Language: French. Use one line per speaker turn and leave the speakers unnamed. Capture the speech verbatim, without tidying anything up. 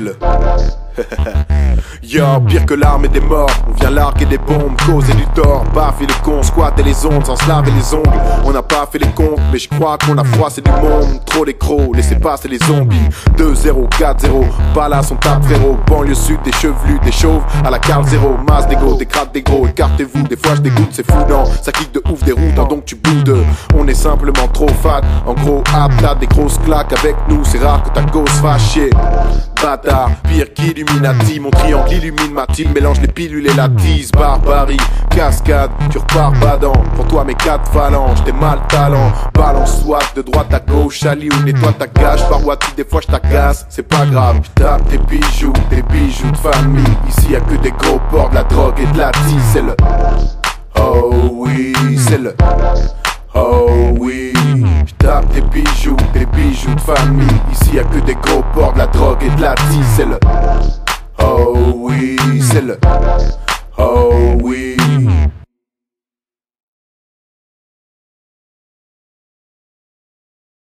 le Yo, pire que l'arme et des morts, on vient larguer des bombes, causer du tort, baffer le con, squatter les ondes sans se laver les ongles. On n'a pas fait les comptes, mais je crois qu'on a froissé du monde. Trop les crocs, laissez passer les zombies. Deux zéro, quatre zéro, pas là son tape frérot. Banlieue sud, des chevelus, des chauves, à la Carl Zéro. Masse d'égo, des crades des gros, écartez-vous. Des fois je dégoûte, c'est fou non, ça kick de ouf des routes, donc tu boudes. On est simplement trop fat, en gros aplat, des grosses claques avec nous. C'est rare que ta gosse fasse chier. Bâtard, pire qu'Illuminati, mon triangle illumine ma team, mélange les pilules et la tease, barbarie, cascade, tu repars badant, pour toi mes quatre phalanges, t'es mal talent, balance-toi de droite à gauche, Ali ou nettoie ta gage, par Wati des fois j't'agace, c'est pas grave, j'tape tes bijoux, tes bijoux de famille, ici y'a que des gros porcs, de la drogue et de la tease, c'est le, oh oui, c'est le, oh oui, j'tape tes bijoux, tes bijoux de famille. Ici y'a que des gros porcs, de la drogue et de la tease. C'est le, oh oui, c'est le, oh oui.